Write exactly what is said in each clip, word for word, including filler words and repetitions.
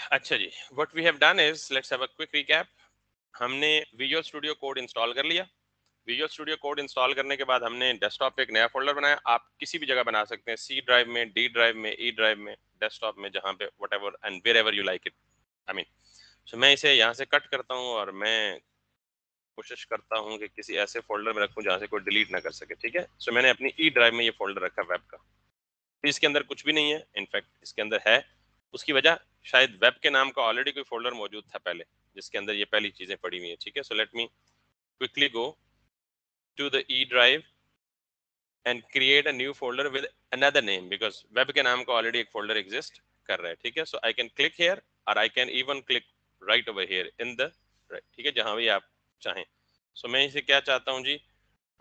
अच्छा जी, what we have done is let's have a quick recap. हमने Visual studio Code install कर लिया। विजुअल स्टूडियो कोड इंस्टॉल करने के बाद हमने डेस्कटॉप पे एक नया फोल्डर बनाया। आप किसी भी जगह बना सकते हैं, सी ड्राइव में, डी ड्राइव में, ई ड्राइव में, डेस्कटॉप में, जहाँ पे whatever and wherever you like it. I mean so मैं इसे यहाँ से कट करता हूँ और मैं कोशिश करता हूँ कि किसी ऐसे फोल्डर में रखूँ जहाँ से कोई डिलीट ना कर सके। ठीक है, सो मैंने अपनी ई ड्राइव में ये फोल्डर रखा वेब का। तो इसके अंदर कुछ भी नहीं है, इनफैक्ट इसके अंदर है। उसकी वजह शायद वेब के नाम का ऑलरेडी कोई फोल्डर मौजूद था पहले, जिसके अंदर ये पहली चीजें पड़ी हुई है। ठीक है, so let me quickly go to the E drive and create a new folder with another name, because web के नाम का ऑलरेडी एक फोल्डर एग्जिस्ट कर रहा है। ठीक है, so I can click here और I can even click right over here in the right. ठीक है, जहां भी आप चाहें। सो so, मैं इसे क्या चाहता हूँ जी,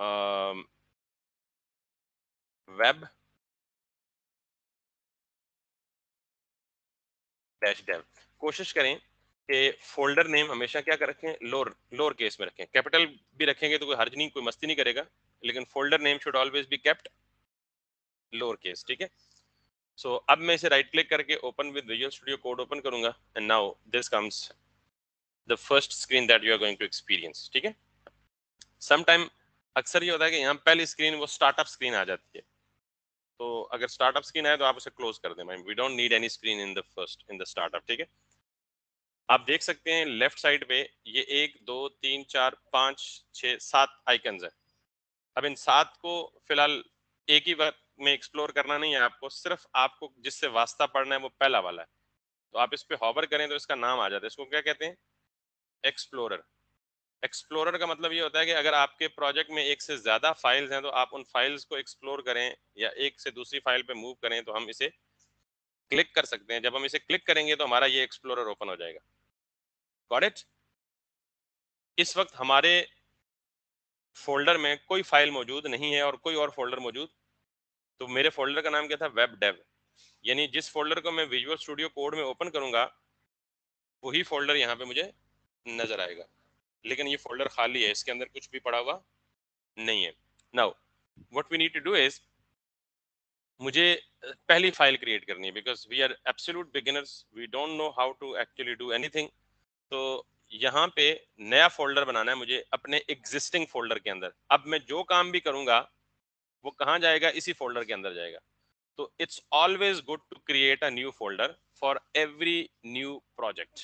वेब डैश डेव। कोशिश करें कि फोल्डर नेम हमेशा क्या कर रखें, लोअर लोअर केस में रखें। कैपिटल भी रखेंगे तो कोई हर्ज नहीं, कोई मस्ती नहीं करेगा, लेकिन folder name should always be kept lower case. ठीक है, सो so, अब मैं इसे राइट क्लिक करके open with Visual studio Code open करूंगा and now this comes the first screen that you are going to experience. ठीक है, some time अक्सर ये होता है कि यहाँ पहली स्क्रीन वो स्टार्टअप स्क्रीन आ जाती है। तो अगर स्टार्टअप स्क्रीन आए तो आप उसे क्लोज कर दें। We don't need any screen in the first in the startup. ठीक है, आप देख सकते हैं लेफ्ट साइड पे ये एक दो तीन चार पाँच छः सात आइकन्स है। अब इन सात को फिलहाल एक ही वक्त में एक्सप्लोर करना नहीं है आपको, सिर्फ आपको जिससे वास्ता पड़ना है वो पहला वाला है। तो आप इस पे हॉवर करें तो इसका नाम आ जाता है। इसको क्या कहते हैं, एक्सप्लोरर। एक्सप्लोरर का मतलब ये होता है कि अगर आपके प्रोजेक्ट में एक से ज्यादा फाइल्स हैं तो आप उन फाइल्स को एक्सप्लोर करें या एक से दूसरी फाइल पे मूव करें तो हम इसे क्लिक कर सकते हैं। जब हम इसे क्लिक करेंगे तो हमारा ये एक्सप्लोरर ओपन हो जाएगा। Got it? इस वक्त हमारे फोल्डर में कोई फाइल मौजूद नहीं है और कोई और फोल्डर मौजूद। तो मेरे फोल्डर का नाम क्या था, वेब डेव। यानी जिस फोल्डर को मैं विजुअल स्टूडियो कोड में ओपन करूंगा वही फोल्डर यहाँ पे मुझे नजर आएगा, लेकिन ये फोल्डर खाली है, इसके अंदर कुछ भी पड़ा हुआ नहीं है। Now what we need to do is, मुझे पहली फाइल क्रिएट करनी है because we are absolute beginners, we don't know how to actually do anything. तो यहाँ पे नया फोल्डर बनाना है मुझे अपने एग्जिस्टिंग फोल्डर के अंदर। अब मैं जो काम भी करूंगा वो कहाँ जाएगा, इसी फोल्डर के अंदर जाएगा। तो it's always good to create a new folder for every new project.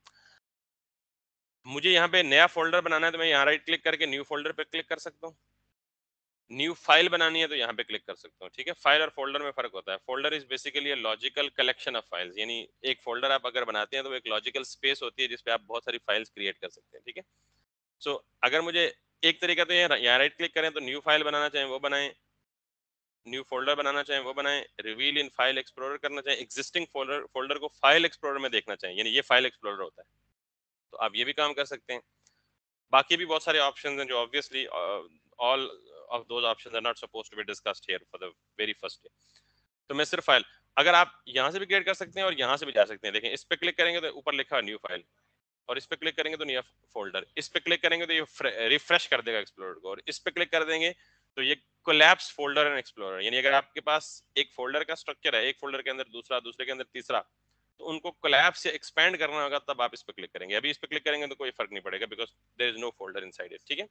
मुझे यहाँ पे नया फोल्डर बनाना है तो मैं यहाँ राइट क्लिक करके न्यू फोल्डर पे क्लिक कर सकता हूँ। न्यू फाइल बनानी है तो यहाँ पे क्लिक कर सकता हूँ। ठीक है, फाइल और फोल्डर में फर्क होता है। Folder is basically a logical collection of files, यानी एक फोल्डर आप अगर बनाते हैं तो एक लॉजिकल स्पेस होती है जिसपे आप बहुत सारी फाइल्स क्रिएट कर सकते हैं। ठीक है, सो so, अगर मुझे एक तरीका तो यहाँ राइट क्लिक करें तो न्यू फाइल बनाना चाहें वो बनाएं, न्यू फोल्डर बनाना चाहें वो बनाएं, रिवील इन फाइल एक्सप्लोरर करना चाहें, एग्जिस्टिंग फोल्डर फोल्डर को फाइल एक्सप्लोरर में देखना चाहें, यानी ये फाइल एक्सप्लोरर होता है, तो आप ये भी काम कर सकते हैं। बाकी भी बहुत सारे ऑप्शंस हैं जो obviously all of those options are not supposed to be discussed here for the very first day. तो मैं सिर्फ फाइल, अगर आप यहाँ से भी क्रिएट कर सकते हैं और यहाँ से भी जा सकते हैं। देखें, इस पे क्लिक करेंगे तो ऊपर लिखा है न्यू फाइल, और इस पे क्लिक करेंगे तो नया फोल्डर, इस पे क्लिक करेंगे तो ये रिफ्रेश कर देगा एक्सप्लोरर को, और इस पे क्लिक कर देंगे तो ये कोलैप्स फोल्डर एंड एक्सप्लोरर। यानी अगर आपके पास एक फोल्डर का स्ट्रक्चर है, एक फोल्डर के अंदर दूसरा, दूसरे के अंदर तीसरा, तो उनको कोलैप्स या एक्सपेंड करना होगा तब आप इस पे क्लिक करेंगे। अभी इस पे क्लिक करेंगे तो कोई फर्क नहीं पड़ेगा because there is no folder inside it. ठीक है,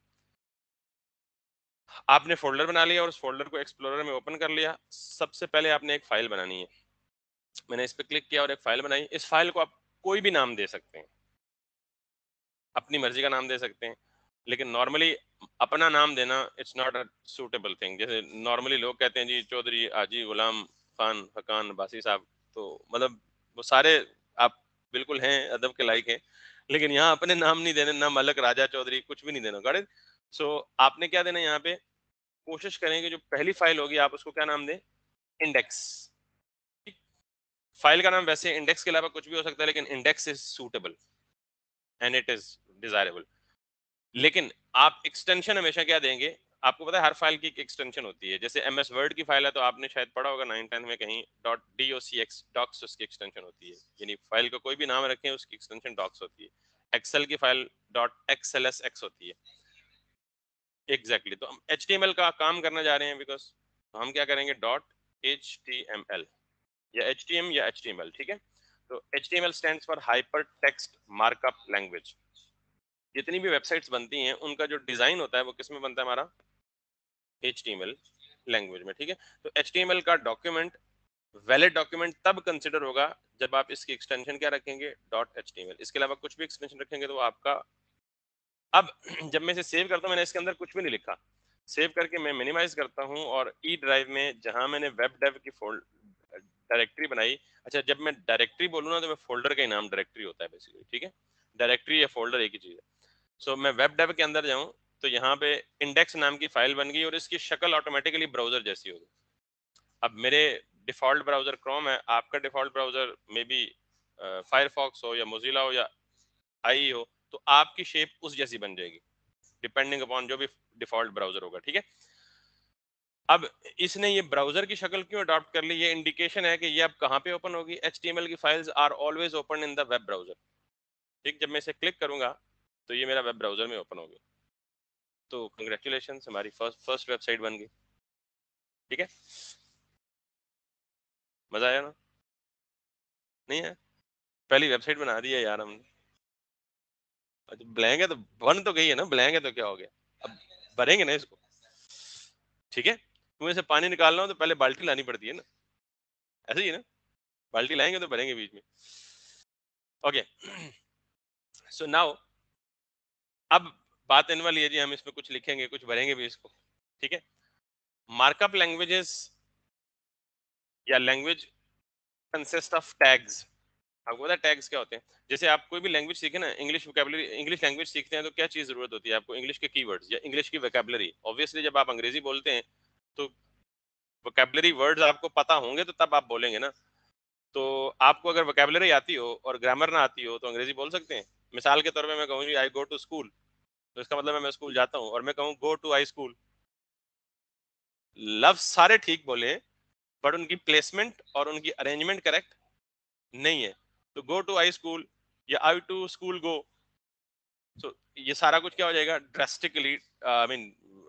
आपने फोल्डर बना लिया और उस फोल्डर को एक्सप्लोरर में ओपन कर लिया। सबसे पहले आपने एक फाइल बनानी है। मैंने इस पे क्लिक किया और एक फाइल बनाई। इस फाइल को आप कोई भी नाम दे सकते हैं, अपनी मर्जी का नाम दे सकते हैं, लेकिन नॉर्मली अपना नाम देना it's not a suitable thing. जैसे नॉर्मली लोग कहते हैं जी चौधरी हाजी गुलाम खान हकान बासी साहब, तो मतलब वो सारे आप बिल्कुल हैं, अदब के लायक हैं, लेकिन यहाँ अपने नाम नहीं देने, ना मलक राजा चौधरी, कुछ भी नहीं देना। Got it? सो आपने क्या देना है यहाँ पे, कोशिश करें कि जो पहली फाइल होगी आप उसको क्या नाम दें, इंडेक्स। फाइल का नाम वैसे इंडेक्स के अलावा कुछ भी हो सकता है, लेकिन index is suitable and it is desirable. लेकिन आप एक्सटेंशन हमेशा क्या देंगे, आपको पता है हर फाइल की एक एक्सटेंशन होती है। जैसे एम एस वर्ड की फाइल है तो आपने शायद पढ़ा होगा नाइन टेंथ में कहीं, dot D O C X, docx उसकी एक्सटेंशन होती है। यानी फाइल का कोई भी नाम रखें उसकी एक्सटेंशन डॉक्स होती है। एक्सेल की file dot XL S X होती है। Exactly exactly. तो हम एच टी एम एल का काम करने जा रहे हैं बिकॉज तो हम क्या करेंगे, dot H T M L या एच टी एम या एच टी एम एल। ठीक है, तो H T M L stands for Hypertext Markup Language. जितनी भी वेबसाइट्स बनती हैं उनका जो डिजाइन होता है वो किस में बनता है? हमारा H T M L language में, ठीक है। तो H T M L का डॉक्यूमेंट वैलिड डॉक्यूमेंट तब कंसिडर होगा जब आप इसकी एक्सटेंशन क्या रखेंगे? Dot H T M L. इसके अलावा कुछ भी एक्सटेंशन रखेंगे तो आपका, अब जब मैं इसे सेव करता हूँ, मैंने इसके अंदर कुछ भी नहीं लिखा, सेव करके मैं मिनिमाइज करता हूँ और ई ड्राइव में जहां मैंने वेब डेव की फोल्ड डायरेक्टरी बनाई, अच्छा जब मैं डायरेक्टरी बोलूँ ना तो मैं फोल्डर का ही नाम डायरेक्टरी होता है बेसिकली, ठीक है। डायरेक्टरी या फोल्डर एक ही चीज है। सो so, मैं वेब डेव के अंदर जाऊं तो यहाँ पे इंडेक्स नाम की फाइल बन गई और इसकी शक्ल ऑटोमेटिकली ब्राउजर जैसी होगी। अब मेरे डिफॉल्ट ब्राउजर क्रोम है, आपका default browser may be Firefox हो या मोजिला हो या आई हो, तो आपकी शेप उस जैसी बन जाएगी डिपेंडिंग अपॉन जो भी डिफॉल्ट ब्राउजर होगा, ठीक है। अब इसने ये ब्राउजर की शक्ल क्यों अडॉप्ट कर ली? ये इंडिकेशन है कि ये अब कहाँ पे ओपन होगी? H T M L की files are always open in the web browser, ठीक। जब मैं इसे क्लिक करूंगा तो ये मेरा वेब ब्राउजर में ओपन होगी। तो कंग्रेचुलेशन, हमारी फर्स्ट फर्स्ट वेबसाइट बन गई, ठीक है। मजा आया ना? नहीं है? पहली वेबसाइट बना दी है यार हमने। अच्छा ब्लैंक है तो बन तो गई है ना, ब्लैंक है तो क्या हो गया, अब भरेंगे ना इसको, ठीक है। तुम्हें से पानी निकालना हो तो पहले बाल्टी लानी पड़ती है ना, ऐसे ही है ना, बाल्टी लाएंगे तो भरेंगे बीच में। ओके, सो नाउ अब बात इन वाली है जी, हम इसमें कुछ लिखेंगे कुछ भरेंगे भी इसको, ठीक है। मार्कअप लैंग्वेजेस या लैंग्वेज कंसिस्ट ऑफ टैग्स। आपको पता है टैग्स क्या होते हैं? जैसे आप कोई भी लैंग्वेज सीखे ना, इंग्लिश वोकैबुलरी, इंग्लिश लैंग्वेज सीखते हैं तो क्या चीज जरूरत होती है आपको? इंग्लिश के कीवर्ड्स या इंग्लिश की वोकैबुलरी। ऑब्वियसली जब आप अंग्रेजी बोलते हैं तो वोकैबुलरी वर्ड्स आपको पता होंगे तो तब आप बोलेंगे ना। तो आपको अगर वोकैबुलरी आती हो और ग्रामर ना आती हो तो अंग्रेजी बोल सकते हैं। मिसाल के तौर पे मैं कहूँ आई गो टू स्कूल, तो इसका मतलब है मैं स्कूल जाता हूँ, और मैं कहूँ गो टू आई स्कूल, लफ्ज सारे ठीक बोले बट उनकी प्लेसमेंट और उनकी अरेंजमेंट करेक्ट नहीं है। तो गो टू आई स्कूल या आई टू स्कूल गो, सो ये सारा कुछ क्या हो जाएगा? ड्रास्टिकली आई मीन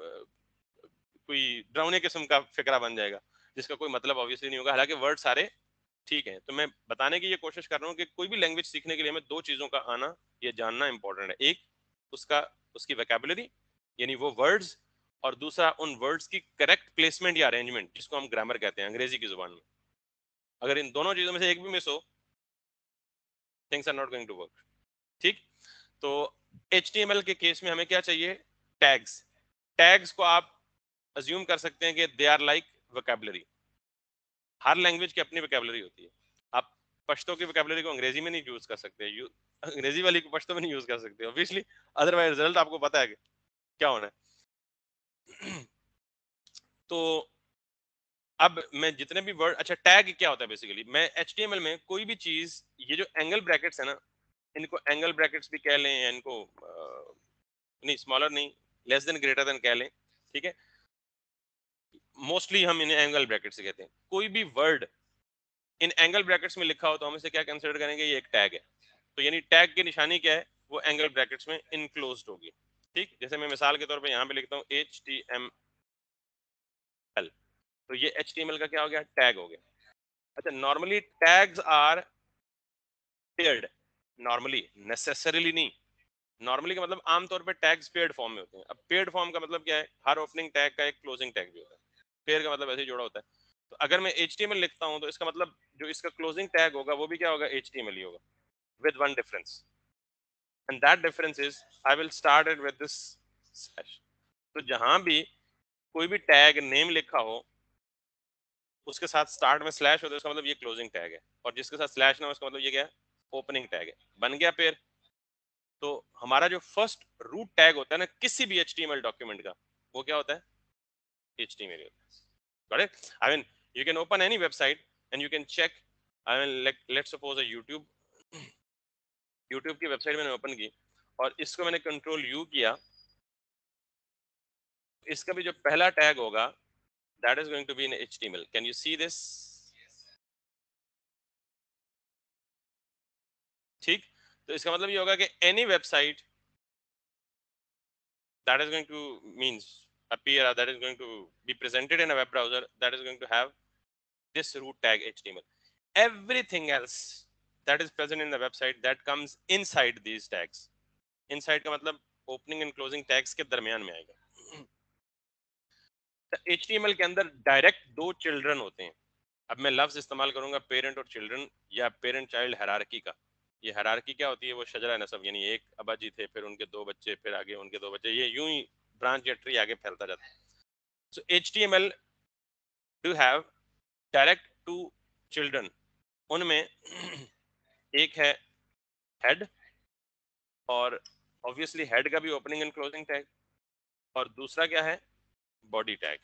कोई डरावने किस्म का फिक्रा बन जाएगा जिसका कोई मतलब ऑब्वियसली नहीं होगा, हालांकि वर्ड सारे ठीक है। तो मैं बताने की ये कोशिश कर रहा हूँ कि कोई भी लैंग्वेज सीखने के लिए हमें दो चीजों का आना, ये जानना इंपॉर्टेंट है। एक उसका उसकी वोकैबुलरी यानी वो वर्ड्स, और दूसरा उन वर्ड्स की करेक्ट प्लेसमेंट या अरेंजमेंट जिसको हम ग्रामर कहते हैं अंग्रेजी की जुबान में। अगर इन दोनों चीजों में से एक भी मिस हो, things are not going to work, ठीक। तो H T M L के केस में हमें क्या चाहिए? टैग्स। टैग्स को आप अज्यूम कर सकते हैं कि दे आर लाइक वोकैबुलरी। हर लैंग्वेज की अपनी वोकैबुलरी होती है। आप पश्तो की वोकैबुलरी को अंग्रेजी में नहीं यूज कर सकते, यू अंग्रेजी वाली को पश्तो में नहीं यूज कर सकते ऑब्वियसली, अदरवाइज रिजल्ट आपको पता है कि क्या होना है। तो अब मैं जितने भी वर्ड, अच्छा टैग क्या होता है बेसिकली? मैं H T M L में कोई भी चीज, ये जो एंगल ब्रैकेट्स है ना, इनको एंगल ब्रैकेट्स भी कह लें या इनको आ, नहीं स्मॉलर नहीं, लेस देन ग्रेटर देन कह लें, ठीक है। मोस्टली हम इन्हें एंगल ब्रैकेट्स कहते हैं। कोई भी वर्ड इन एंगल ब्रैकेट्स में लिखा हो तो हम इसे क्या कंसिडर करेंगे? ये एक टैग है। तो यानी टैग की निशानी क्या है? वो एंगल ब्रैकेट्स में इनक्लोज्ड होगी, ठीक। जैसे मैं मिसाल के तौर पे यहाँ पे लिखता हूँ H T M L, तो ये H T M L का क्या हो गया? टैग हो गया। अच्छा normally tags are paired, normally, necessarily नहीं। नॉर्मली का मतलब आमतौर पे टैग्स पेयर्ड फॉर्म में होते हैं। अब पेयर्ड फॉर्म का मतलब क्या है? हर ओपनिंग टैग का एक क्लोजिंग टैग भी होता है। पेयर का मतलब ऐसे ही जोड़ा होता है। तो अगर मैं H T M L लिखता हूँ तो इसका मतलब जो इसका क्लोजिंग टैग होगा वो भी क्या होगा? H T M L ही होगा, with one difference, and that difference is I will start it with this slash. तो जहां भी कोई भी टैग नेम लिखा हो उसके साथ स्टार्ट में स्लैश हो तो इसका मतलब ये क्लोजिंग टैग है, और जिसके साथ स्लैश ना हो उसका मतलब ये क्या है? ओपनिंग टैग है। बन गया पेयर। तो हमारा जो फर्स्ट रूट टैग होता है ना किसी भी H T M L document का, वो क्या होता है? H T M L होता है। Got it? I mean, you can open any website and you can check. I mean, like let's suppose a YouTube. YouTube की वेबसाइट मैंने open की और इसको मैंने कंट्रोल यू किया, इसका भी जो पहला टैग होगा that is going to be in H T M L. Can you see this? ठीक। तो इसका मतलब ये होगा कि any website that is going to means appear, that is going to be presented in a web browser, that is going to have this root tag H T M L. Everything else that is present in the website that comes inside these tags. Inside का मतलब opening and closing tags के दरमियान में आएगा. H T M L के अंदर direct दो children होते हैं. अब मैं लफ्ज इस्तेमाल करूंगा पेरेंट और चिल्ड्रन या पेरेंट चाइल्ड हायरार्की का. ये हायरार्की क्या होती है? वो शजरा नसब, यानी एक अब्बा जी थे, फिर उनके दो बच्चे, फिर आगे उनके दो बच्चे, ये यूं ही ब्रांच या ट्री आगे फैलता जाता है. सो H T M L do have direct to children. उनमें एक है हेड, और ऑब्वियसली हेड का भी ओपनिंग एंड क्लोजिंग टैग, और दूसरा क्या है? Body tag.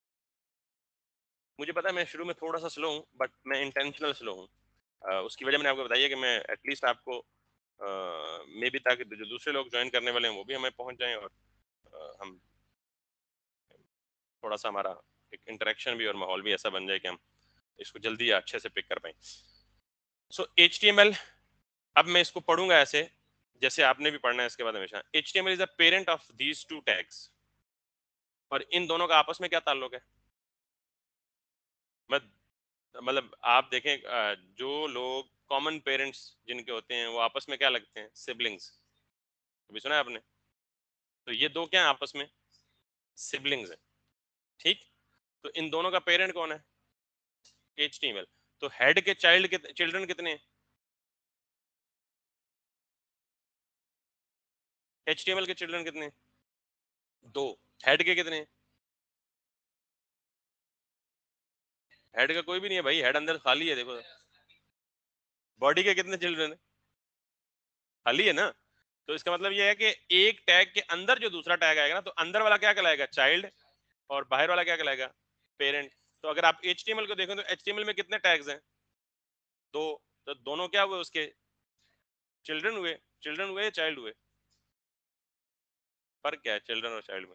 मुझे पता है मैं शुरू में थोड़ा सा स्लो हूँ, बट मैं इंटेंशनल स्लो हूँ. uh, उसकी वजह मैंने आपको बताई है कि मैं एटलीस्ट आपको मे बी, ताकि जो दूसरे लोग ज्वाइन करने वाले हैं वो भी हमें पहुंच जाएं, और uh, हम थोड़ा सा हमारा एक इंटरेक्शन भी और माहौल भी ऐसा बन जाए कि हम इसको जल्दी अच्छे से पिक कर पाए. सो H T M L, अब मैं इसको पढ़ूंगा ऐसे जैसे आपने भी पढ़ना है इसके बाद हमेशा. H T M L is the parent of these two tags. और इन दोनों का आपस में क्या ताल्लुक है? मैं मतलब आप देखें, जो लोग कॉमन पेरेंट्स जिनके होते हैं वो आपस में क्या लगते हैं? सिबलिंग्स. अभी सुना है आपने? तो ये दो क्या है आपस में? सिबलिंग्स है. ठीक. तो इन दोनों का पेरेंट कौन है? H T M L. तो हेड के चाइल्ड के चिल्ड्रन कितने हैं? H T M L के चिल्ड्रन कितने हैं? दो. हेड के कितने हैं? हेड का कोई भी नहीं है भाई, हेड अंदर खाली है. देखो बॉडी के कितने चिल्ड्रन है? खाली है ना. तो इसका मतलब ये है कि एक टैग के अंदर जो दूसरा टैग आएगा ना, तो अंदर वाला क्या कहलाएगा? चाइल्ड, और बाहर वाला क्या कहलाएगा? पेरेंट. तो अगर आप H T M L को देखें तो H T M L में कितने टैग्स हैं? दो. तो दोनों क्या हुए? उसके चिल्ड्रन हुए. चिल्ड्रन हुए, चाइल्ड हुए. फर्क क्या है चिल्ड्रन और चाइल्ड में?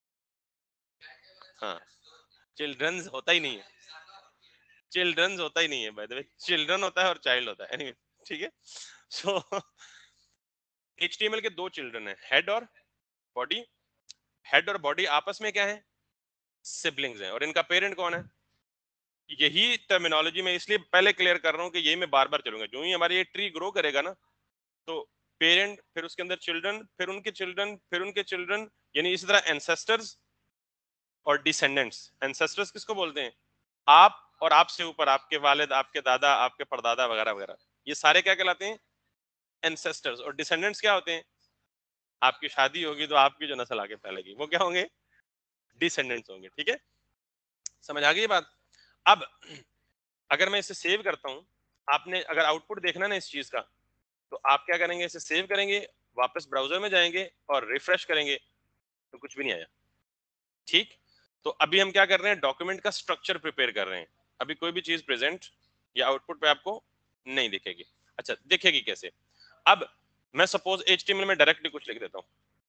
हाँ, चिल्ड्रंस होता ही नहीं है. चिल्ड्रंस होता ही नहीं है बाय द वे. चिल्ड्रन होता है और चाइल्ड होता है. एनीवे, ठीक है. सो H T M L के दो चिल्ड्रन है, हेड और बॉडी. हेड और बॉडी आपस में क्या है? सिबलिंग्स हैं. और इनका पेरेंट कौन है? यही टर्मिनोलॉजी में इसलिए पहले क्लियर कर रहा हूँ कि यही मैं बार बार चलूंगा. जो ही हमारी ये ट्री ग्रो करेगा ना, तो पेरेंट, फिर उसके अंदर चिल्ड्रन, फिर उनके चिल्ड्रन, फिर उनके चिल्ड्रन, यानी इसी तरह एंसेस्टर्स और डिसेंडेंट्स. एंसेस्टर्स किसको बोलते हैं? आप और आपसे ऊपर आपके वालिद, आपके दादा, आपके परदादा वगैरह वगैरह, ये सारे क्या कहलाते हैं? एंसेस्टर्स. और डिसेंडेंट्स क्या होते हैं? आपकी शादी होगी तो आपकी जो नस्ल आगे फैलेगी वो क्या होंगे? डिसेंडेंट्स होंगे. ठीक है, समझ आ गई ये बात? अब अगर मैं इसे सेव करता हूं, आपने अगर आउटपुट देखना ना इस चीज का, तो आप क्या करेंगे? इसे सेव करेंगे, वापस ब्राउजर में जाएंगे और रिफ्रेश करेंगे, तो कुछ भी नहीं आया. ठीक. तो अभी हम क्या कर रहे हैं? डॉक्यूमेंट का स्ट्रक्चर प्रिपेयर कर रहे हैं. अभी कोई भी चीज प्रेजेंट या आउटपुट पे आपको नहीं दिखेगी. अच्छा, दिखेगी कैसे? अब मैं suppose H T M L में डायरेक्टली कुछ लिख देता हूं.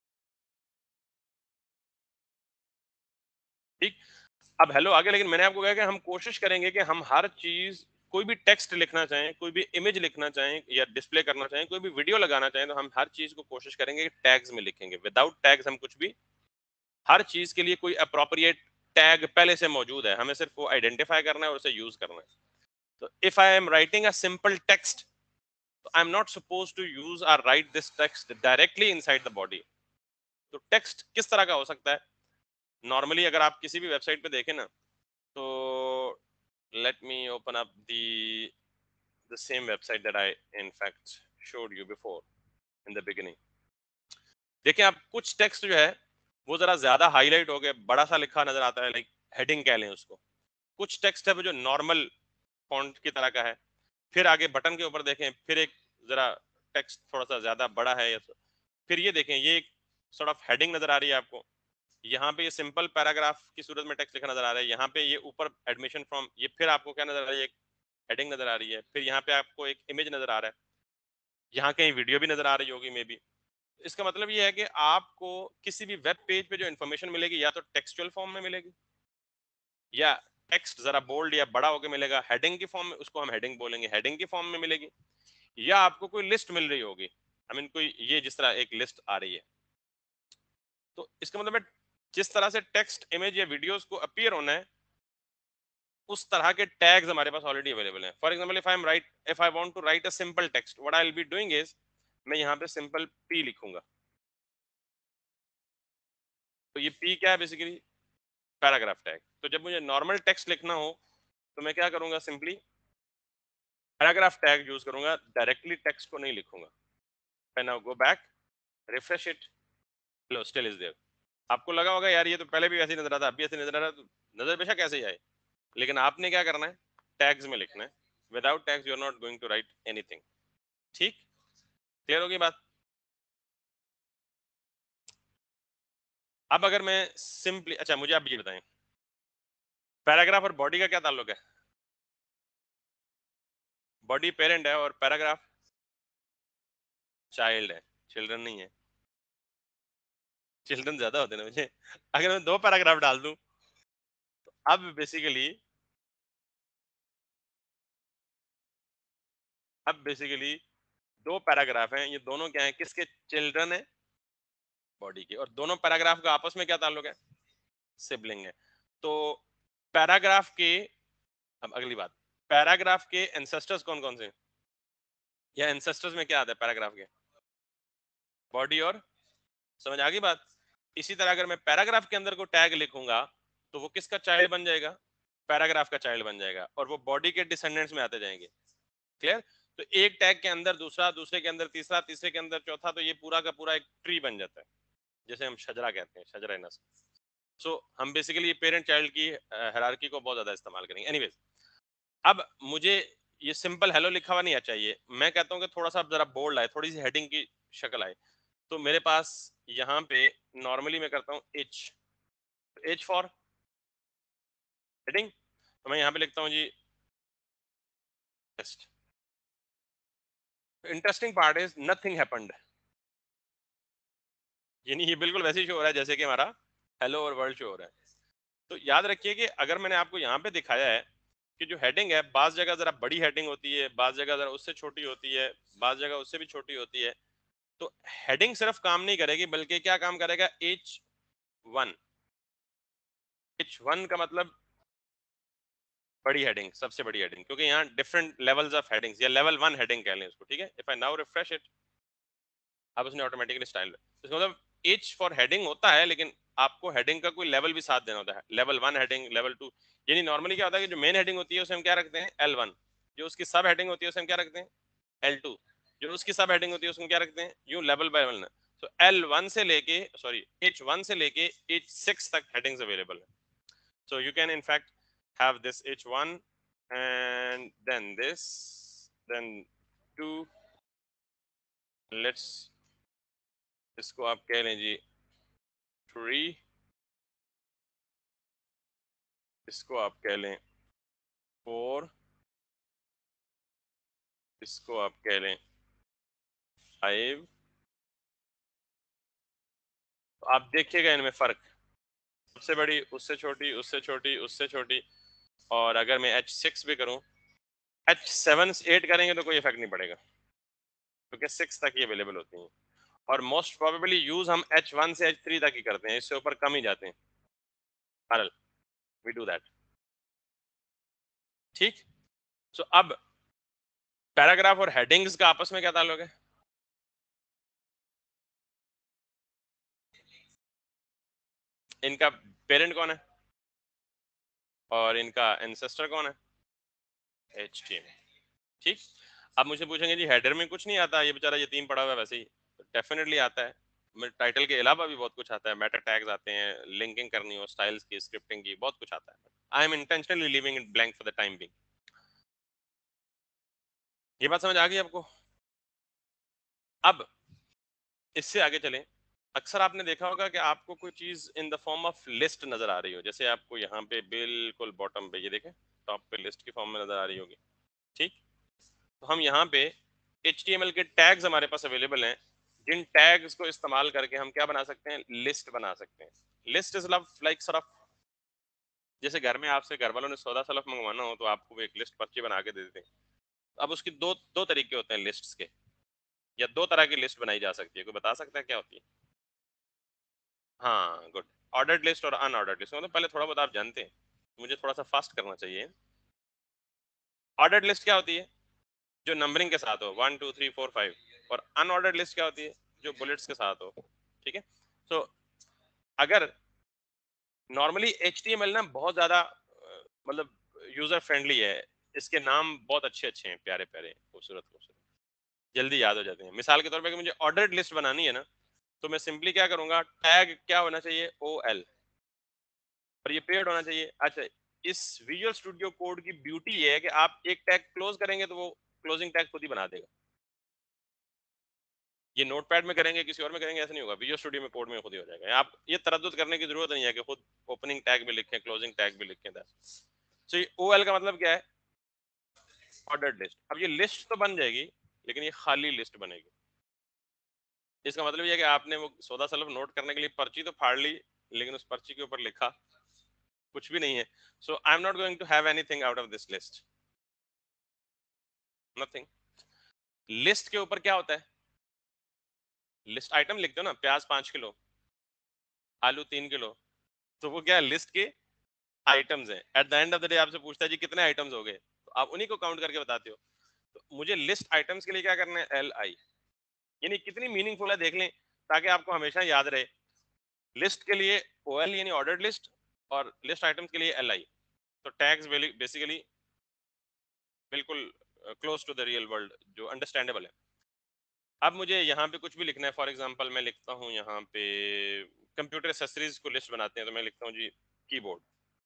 ठीक. अब हेलो आगे, लेकिन मैंने आपको कहा कि हम कोशिश करेंगे कि हम हर चीज, कोई भी टेक्स्ट लिखना चाहें, कोई भी इमेज लिखना चाहें या डिस्प्ले करना चाहें, कोई भी वीडियो लगाना चाहें, तो हम हर चीज को कोशिश करेंगे कि टैग्स में लिखेंगे. विदाउट टैग्स हम कुछ भी, हर चीज के लिए कोई अप्रोप्रिएट टैग पहले से मौजूद है, हमें सिर्फ वो आइडेंटिफाई करना है और उसे यूज करना है. तो if I am writing a simple text, तो I am not suppose to use और write this text directly inside the body. तो टेक्स्ट किस तरह का हो सकता है? नॉर्मली अगर आप किसी भी वेबसाइट पे देखें ना, तो let me open up the the same website that I in fact showed you before in the beginning. देखिए आप, कुछ टेक्स्ट जो है वो जरा ज्यादा हाईलाइट हो गए, बड़ा सा लिखा नजर आता है, लाइक हेडिंग कह लें उसको. कुछ टेक्स्ट है वो जो नॉर्मल फॉन्ट की तरह का है. फिर आगे बटन के ऊपर देखें, फिर एक जरा टेक्स्ट थोड़ा सा ज्यादा बड़ा है. फिर ये देखें, ये एक सॉर्ट ऑफ हेडिंग नजर आ रही है आपको. यहाँ पे ये सिंपल पैराग्राफ की सूरत में टेक्स्ट लिखा नजर आ रहा है. यहाँ पे ये ऊपर एडमिशन फ्रॉम, ये फिर आपको क्या नजर आ रही है? हेडिंग नजर आ रही है. फिर यहाँ पे आपको एक इमेज नजर आ रहा है. यहाँ कहीं वीडियो भी नजर आ रही होगी मे बी. इसका मतलब ये है कि आपको किसी भी वेब पेज पे जो इन्फॉर्मेशन मिलेगी, या तो टेक्सचुअल फॉर्म में मिलेगी, या टेक्स्ट जरा बोल्ड या बड़ा होकर मिलेगा हेडिंग की फॉर्म में, उसको हम हेडिंग बोलेंगे, हेडिंग की फॉर्म में मिलेगी. या आपको कोई लिस्ट मिल रही होगी, आई मीन कोई ये जिस तरह एक लिस्ट आ रही है. तो इसका मतलब है जिस तरह से टेक्स्ट, इमेज या वीडियोस को अपीयर होना है, उस तरह के टैग्स हमारे पास ऑलरेडी अवेलेबल हैं। For example if I am write if I want to write a simple text, what I will be doing is, मैं यहाँ पे सिंपल पी लिखूंगा। तो ये पी क्या है? Basically paragraph tag. तो जब मुझे नॉर्मल टेक्स्ट लिखना हो तो मैं क्या करूंगा? सिंपली पैराग्राफ टैग यूज करूंगा, डायरेक्टली टेक्स्ट को नहीं लिखूंगा। When I go back, refresh it, hello, still is there. आपको लगा होगा यार ये तो पहले भी ऐसे ही नजर आता, अब भी ऐसे नजर आ रहा है, तो नजर बेशक कैसे ही आए, लेकिन आपने क्या करना है? टैग्स में लिखना है। Without tags you are not going to write anything. ठीक, क्लियर होगी बात? अब अगर मैं सिंपली, अच्छा मुझे आप ये बताएं, पैराग्राफ और बॉडी का क्या ताल्लुक है? बॉडी पेरेंट है और पैराग्राफ चाइल्ड है, चिल्ड्रन नहीं है। चिल्ड्रन ज्यादा होते हैं ना मुझे। अगर मैं दो पैराग्राफ डाल दूं, अब बेसिकली अब बेसिकली दो पैराग्राफ हैं, ये दोनों क्या है? किसके चिल्ड्रन है? बॉडी के। और दोनों पैराग्राफ का आपस में क्या ताल्लुक है? सिबलिंग है। तो पैराग्राफ के, अब अगली बात, पैराग्राफ के एंसेस्टर्स कौन कौन से हैं? या एंसेस्टर्स में क्या आता है पैराग्राफ के? बॉडी और, समझ आ गई बात? इसी तरह अगर मैं पैराग्राफ के अंदर को टैग लिखूंगा तो वो किसका चाइल्ड बन जाएगा? पैराग्राफ का चाइल्ड बन जाएगा, और वो बॉडी के डिसेंडेंट्स में आते जाएंगे। क्लियर? तो एक टैग के अंदर दूसरा, दूसरे के अंदर तीसरा, तीसरे के अंदर चौथा, तो ये पूरा का पूरा एक ट्री बन जाता है, जैसे हम शजरा कहते हैं, शजरा नस्ल। सो so, हम बेसिकली पेरेंट चाइल्ड की हायरार्की को बहुत ज्यादा इस्तेमाल करेंगे। एनीवेज, अब मुझे ये सिंपल हेलो लिखा हुआ नहीं चाहिए, मैं कहता हूँ कि थोड़ा सा जरा बोल्ड आए, थोड़ी सी हेडिंग की शक्ल आए। तो मेरे पास यहाँ पे नॉर्मली मैं करता हूँ एच, एच फॉर हेडिंग। तो मैं यहाँ पे लिखता हूँ जी test. Interesting part is nothing happened, यानी ये बिल्कुल वैसे ही शो हो रहा है जैसे कि हमारा हेलो और वर्ल्ड शो हो रहा है। तो याद रखिए कि अगर मैंने आपको यहाँ पे दिखाया है कि जो हेडिंग है, बाज जगह जरा बड़ी हेडिंग होती है, बाज जगह जरा उससे छोटी होती है, बाज जगह उससे भी छोटी होती है। तो हेडिंग सिर्फ काम नहीं करेगी, बल्कि क्या काम करेगा? H one. एच वन का मतलब बड़ी हेडिंग, सबसे बड़ी हेडिंग, क्योंकि यहाँ डिफरेंट लेवल्स ऑफ हेडिंग्स, या लेवल वन हेडिंग कह लें उसको। ठीक है, if I now refresh it, अब उसने ऑटोमेटिकली स्टाइल, इसका मतलब एच फॉर हेडिंग होता है, लेकिन आपको हेडिंग का कोई लेवल भी साथ देना होता है। Level one heading, level two, यानी नॉर्मली क्या होता है कि जो मेन हेडिंग होती है उसे हम क्या रखते हैं? L one. जो उसकी सब हेडिंग होती है उसे हम क्या रखते हैं? L two. जो उसकी सब हेडिंग होती है उसको क्या रखते हैं? यूं लेवल बाय लेवल। तो एल वन से लेके, सॉरी एच वन से लेके एच सिक्स तक हेडिंग्स अवेलेबल है। So you can in fact have this H one and then this, then two, let's, इसको आप कह लें जी थ्री, इसको आप कह लें फोर, इसको आप कह लें फाइव। तो आप देखिएगा इनमें फर्क, सबसे बड़ी उससे छोटी, उससे छोटी, उससे छोटी। और अगर मैं एच सिक्स भी करूं, एच सेवन एट करेंगे तो कोई इफेक्ट नहीं पड़ेगा, क्योंकि सिक्स तक ही अवेलेबल होती हैं। और मोस्ट प्रोबेबली यूज हम एच वन से एच थ्री तक ही करते हैं, इससे ऊपर कम ही जाते हैं। बहरहाल वी डू दैट। ठीक। सो so, अब पैराग्राफ और हेडिंग्स का आपस में क्या ताल्लुक है? इनका पेरेंट कौन है और इनका एंसेस्टर कौन है? एचटीएमएल। ठीक। अब मुझे पूछेंगे जी हेडर में कुछ नहीं आता, ये बेचारा यतीम पड़ा हुआ है। वैसे ही डेफिनेटली आता है, टाइटल के अलावा भी बहुत कुछ आता है, मेटा टैग्स आते हैं, लिंकिंग करनी हो, स्टाइल्स की, स्क्रिप्टिंग की, बहुत कुछ आता है। I am intentionally leaving it blank for the time being. ये बात समझ आ गई आपको? अब इससे आगे चलें। अक्सर आपने देखा होगा कि आपको कोई चीज in the form of list नजर आ रही हो, जैसे आपको यहाँ पे बिल्कुल बॉटम पे ये देखें, टॉप पे लिस्ट की फॉर्म में नजर आ रही होगी। ठीक। तो हम यहाँ पे एच टी एम एल के टैग्स हमारे पास अवेलेबल हैं, जिन टैग्स को इस्तेमाल करके हम क्या बना सकते हैं? लिस्ट बना सकते हैं। List is like sort of, जैसे घर में आपसे घर वालों ने सौदा सलफ मंगवाना हो तो आपको वो एक लिस्ट पर्ची बना के दे देते हैं। अब उसकी दो दो तरीके होते हैं लिस्ट्स के, या दो तरह की लिस्ट बनाई जा सकती है। कोई बता सकता है क्या होती है? हाँ गुड। ऑर्डर्ड लिस्ट और अनऑर्डर्ड लिस्ट, मतलब पहले थोड़ा बहुत आप जानते हैं। मुझे थोड़ा सा फास्ट करना चाहिए। ऑर्डर्ड लिस्ट क्या होती है? जो नंबरिंग के साथ हो, one two three four five. और अनऑर्डर्ड लिस्ट क्या होती है? जो बुलेट्स के साथ हो। ठीक है, तो अगर normally H T M L ना बहुत ज्यादा मतलब यूजर फ्रेंडली है, इसके नाम बहुत अच्छे अच्छे हैं, प्यारे प्यारे, खूबसूरत खूबसूरत, जल्दी याद हो जाते हैं। मिसाल के तौर पे मुझे ऑर्डर्ड लिस्ट बनानी है ना, तो मैं सिंपली क्या करूंगा, टैग क्या होना चाहिए, ओ एल, और ये पेड होना चाहिए। अच्छा, इस विजुअल स्टूडियो कोड की ब्यूटी ये है कि आप एक टैग क्लोज करेंगे तो वो क्लोजिंग टैग खुद ही बना देगा। ये नोटपैड में करेंगे, किसी और में करेंगे, ऐसा नहीं होगा, विजुअल स्टूडियो में कोड में खुद ही हो जाएगा। आप ये तरद्दुद करने की जरूरत नहीं है कि खुद ओपनिंग टैग भी लिखें, क्लोजिंग टैग भी लिखें। सो ये ओ एल का मतलब क्या है? Ordered list. अब ये लिस्ट तो बन जाएगी, लेकिन ये खाली लिस्ट बनेगी। इसका मतलब ये है कि आपने वो सौदा सलफ नोट करने के लिए पर्ची तो फाड़ ली, लेकिन उस पर्ची के ऊपर लिखा कुछ भी नहीं है। So I am not going to have anything out of this list, nothing. List के ऊपर क्या होता है? लिस्ट आइटम लिखते हो ना, प्याज पांच किलो, आलू तीन किलो, तो वो क्या है, लिस्ट के आइटम्स हैं। At the end of the day आपसे पूछता है जी कितने आइटम्स हो गए, तो आप उन्हीं को काउंट करके बताते हो। तो मुझे लिस्ट आइटम्स के लिए क्या करना है, एल आई। यानी कितनी मीनिंगफुल है देख लें, ताकि आपको हमेशा याद रहे। लिस्ट के लिए ओ एल यानी ऑर्डर्ड लिस्ट, और लिस्ट आइटम्स के लिए एल आई। तो टैग्स बेसिकली बिल्कुल close to the real world, जो अंडरस्टैंडेबल है। अब मुझे यहाँ पे कुछ भी लिखना है, फॉर एग्जांपल मैं लिखता हूँ यहाँ पे कंप्यूटर एक्सेसरीज को लिस्ट बनाते हैं, तो मैं लिखता हूँ जी कीबोर्ड,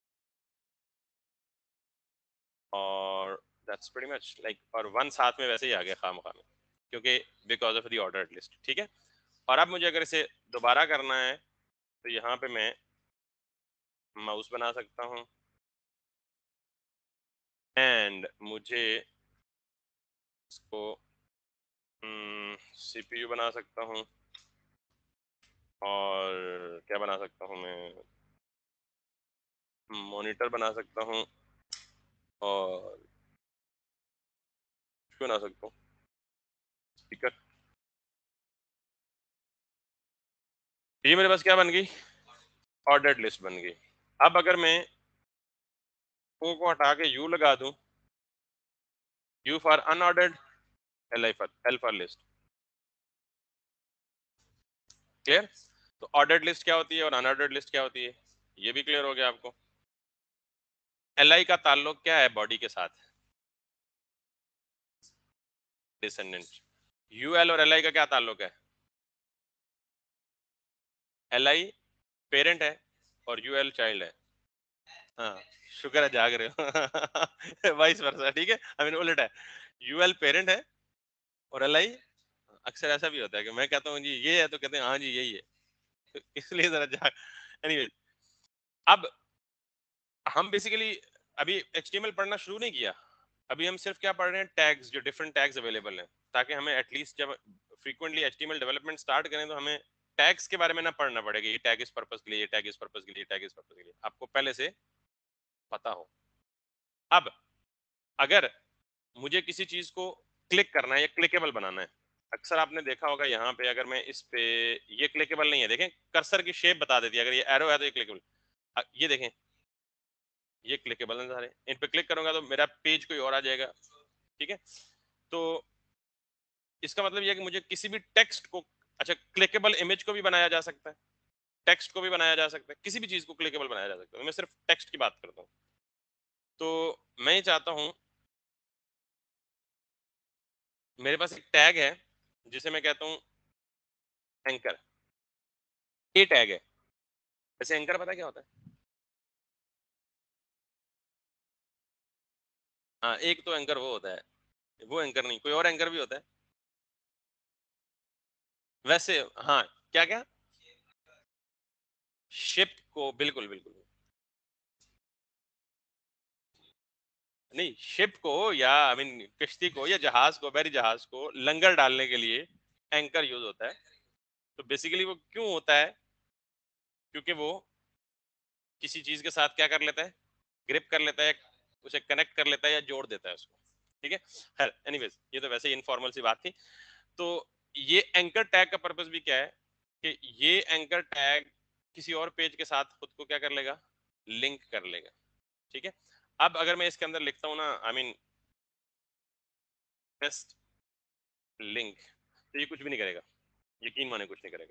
और दैट्स प्रीटी मच लाइक, और वन साथ में वैसे ही आ गया खामखा में, क्योंकि because of the ordered list. ठीक है, और अब मुझे अगर इसे दोबारा करना है, तो यहाँ पे मैं माउस बना सकता हूँ, एंड मुझे इसको सीपीयू बना सकता हूँ, और क्या बना सकता हूँ मैं, मॉनिटर बना सकता हूँ, और बना सकता हूँ स्पीकर। ये मेरे पास क्या बन गई, ऑर्डर्ड लिस्ट बन गई। अब अगर मैं ओ को हटा के यू लगा दूं, U for unordered, L I for L for list. Clear? तो ऑर्डर्ड लिस्ट क्या होती है और अनऑर्डर्ड लिस्ट क्या होती है, ये भी क्लियर हो गया आपको। एल आई का ताल्लुक क्या है बॉडी के साथ, डिसेंडेंट। यूएल और एल आई का क्या ताल्लुक है, एल आई पेरेंट है और यूएल चाइल्ड है। हाँ, शुक्र है जाग रहे हो। वाइस वर्सा, ठीक है, आई मीन उल्टा है, यूएल पेरेंट है और एल आई, अक्सर ऐसा भी होता है कि मैं कहता हूँ जी ये है, तो कहते हैं हाँ जी यही है, तो इसलिए जरा जाग। एनीवे, अब हम बेसिकली अभी एच टी एम एल पढ़ना शुरू नहीं किया, अभी हम सिर्फ क्या पढ़ रहे हैं, टैग्स, जो डिफरेंट टैग्स अवेलेबल हैं, ताकि हमें एटलीस्ट जब frequently H T M L development start करें, तो हमें टैग्स के बारे में ना पढ़ना पड़ेगा, ये टैग इस पर्पस के लिए, ये टैग इस पर्पस के लिए, टैग इस पर्पस के लिए, आपको पहले से पता हो। अब अगर मुझे किसी चीज को क्लिक करना है या क्लिकेबल बनाना है, अक्सर आपने देखा होगा यहाँ पे, अगर मैं इस पे, ये क्लिकेबल नहीं है, देखें कर्सर की शेप बता देती है, अगर ये एरो है तो ये क्लिकेबल, ये देखें ये क्लिकेबल नजर आ रहे हैं, इन पे क्लिक करूंगा तो मेरा पेज कोई और आ जाएगा। ठीक है, तो इसका मतलब यह है कि मुझे किसी भी टेक्स्ट को, अच्छा क्लिकेबल इमेज को भी बनाया जा सकता है, टेक्स्ट को भी बनाया जा सकता है, किसी भी चीज को क्लिकेबल बनाया जा सकता है, तो मैं सिर्फ टेक्स्ट की बात करता हूँ। तो मैं ये चाहता हूँ, मेरे पास एक टैग है जिसे मैं कहता हूँ एंकर, ये टैग है। वैसे एंकर पता है क्या होता है? हाँ, एक तो एंकर वो होता है, वो एंकर नहीं, कोई और एंकर भी होता है वैसे। हाँ, क्या क्या, शिप को, बिल्कुल बिल्कुल, नहीं शिप को, या आई मीन किश्ती को या जहाज को, बहरी जहाज को लंगर डालने के लिए एंकर यूज होता है। तो बेसिकली वो क्यों होता है, क्योंकि वो किसी चीज के साथ क्या कर लेता है, ग्रिप कर लेता है, उसे कनेक्ट कर लेता है या जोड़ देता है उसको। ठीक है, खैर एनीवेज, ये तो वैसे ही इनफॉर्मल सी बात थी। तो ये एंकर टैग का पर्पस भी क्या है, कि ये एंकर टैग किसी और पेज के साथ खुद को क्या कर लेगा, लिंक कर लेगा। ठीक है। अब अगर मैं इसके अंदर लिखता हूँ ना, आई मीन बेस्ट लिंक, तो ये कुछ भी नहीं करेगा, यकीन माने कुछ नहीं करेगा,